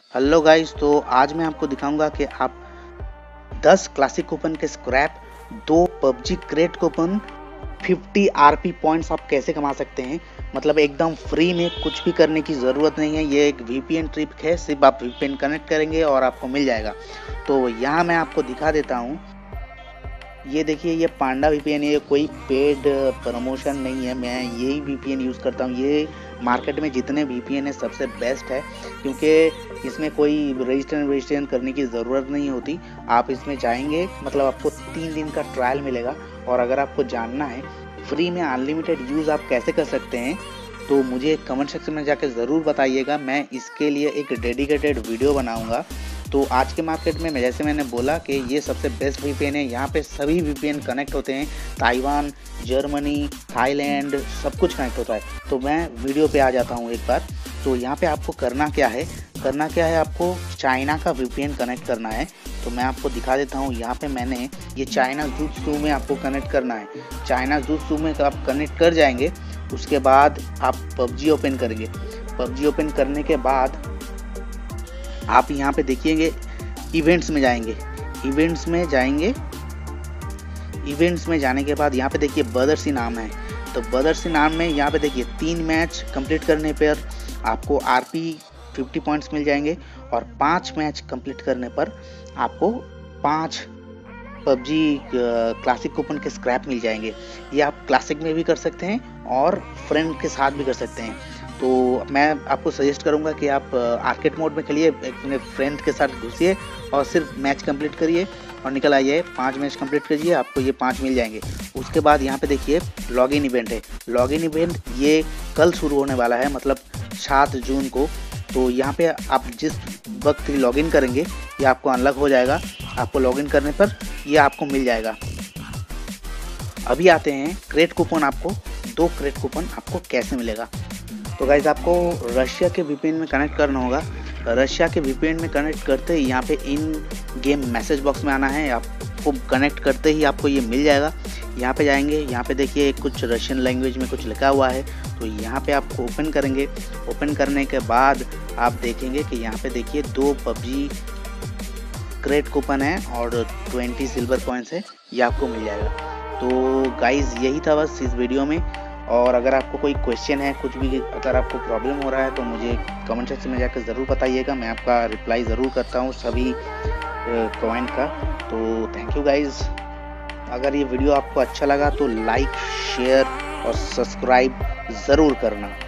Hello guys, तो आज मैं आपको दिखाऊंगा कि आप 10 क्लासिक कूपन के scrap, 2 PUBG crate coupon, 50 RP points आप कैसे कमा सकते हैं। मतलब एकदम फ्री में, कुछ भी करने की ज़रूरत नहीं है। ये एक वीपीएन ट्रिक है, सिर्फ आप वीपीएन कनेक्ट करेंगे और आपको मिल जाएगा। तो यहाँ मैं आपको दिखा देता हूँ। ये देखिए, ये पांडा वीपीएन है, ये कोई पेड प्रमोशन नहीं है। मैं यही वीपीएन यूज़ करता हूँ। ये मार्केट में जितने वीपीएन है सबसे बेस्ट है, क्योंकि इसमें कोई रजिस्ट्रेशन करने की ज़रूरत नहीं होती। आप इसमें जाएंगे, मतलब आपको 3 दिन का ट्रायल मिलेगा। और अगर आपको जानना है फ्री में अनलिमिटेड यूज़ आप कैसे कर सकते हैं, तो मुझे कमेंट सेक्शन में जाकर ज़रूर बताइएगा। मैं इसके लिए एक डेडिकेटेड वीडियो बनाऊँगा। तो आज के मार्केट में जैसे मैंने बोला कि ये सबसे बेस्ट वीपीएन है। यहाँ पे सभी वीपीएन कनेक्ट होते हैं, ताइवान, जर्मनी, थाईलैंड, सब कुछ कनेक्ट होता है। तो मैं वीडियो पे आ जाता हूँ एक बार। तो यहाँ पे आपको करना क्या है, आपको चाइना का वीपीएन कनेक्ट करना है। तो मैं आपको दिखा देता हूँ। यहाँ पे मैंने ये चाइना ज़ूसू में आपको कनेक्ट करना है। चाइना ज़ूसू में आप कनेक्ट कर जाएंगे, उसके बाद आप पबजी ओपन करेंगे। पबजी ओपन करने के बाद आप यहाँ पे देखिएंगे, इवेंट्स में जाएंगे। इवेंट्स में जाने के बाद यहाँ पे देखिए ब्रदर्स नाम है। तो ब्रदर्स नाम में यहाँ पे देखिए 3 मैच कंप्लीट करने पर आपको आरपी 50 पॉइंट्स मिल जाएंगे, और 5 मैच कंप्लीट करने पर आपको 5 पबजी क्लासिक कूपन के स्क्रैप मिल जाएंगे। ये आप क्लासिक में भी कर सकते हैं और फ्रेंड के साथ भी कर सकते हैं। तो मैं आपको सजेस्ट करूंगा कि आप आर्केड मोड में खेलिए, अपने फ्रेंड के साथ घुसिए और सिर्फ मैच कंप्लीट करिए और निकल आइए। 5 मैच कंप्लीट करिए, आपको ये 5 मिल जाएंगे। उसके बाद यहाँ पे देखिए लॉगिन इवेंट है। लॉगिन इवेंट ये कल शुरू होने वाला है, मतलब 7 जून को। तो यहाँ पे आप जिस वक्त लॉगिन करेंगे ये आपको अनलॉक हो जाएगा। आपको लॉगिन करने पर ये आपको मिल जाएगा। अभी आते हैं क्रेट कूपन। आपको 2 क्रेट कूपन आपको कैसे मिलेगा। तो गाइज, आपको रशिया के वीपीएन में कनेक्ट करना होगा। रशिया के वीपीएन में कनेक्ट करते ही यहाँ पे इन गेम मैसेज बॉक्स में आना है। आपको कनेक्ट करते ही आपको ये मिल जाएगा। यहाँ पे जाएंगे, यहाँ पे देखिए कुछ रशियन लैंग्वेज में कुछ लिखा हुआ है। तो यहाँ पे आपको ओपन करेंगे। ओपन करने के बाद आप देखेंगे कि यहाँ पे देखिए 2 पबजी क्रेट कूपन है और 20 सिल्वर कॉइन्स है, ये आपको मिल जाएगा। तो गाइज, यही था बस इस वीडियो में। और अगर आपको कोई क्वेश्चन है, कुछ भी अगर आपको प्रॉब्लम हो रहा है, तो मुझे कमेंट सेक्शन में जाकर ज़रूर बताइएगा। मैं आपका रिप्लाई ज़रूर करता हूँ सभी कमेंट का। तो थैंक यू गाइज। अगर ये वीडियो आपको अच्छा लगा तो लाइक, शेयर और सब्सक्राइब ज़रूर करना।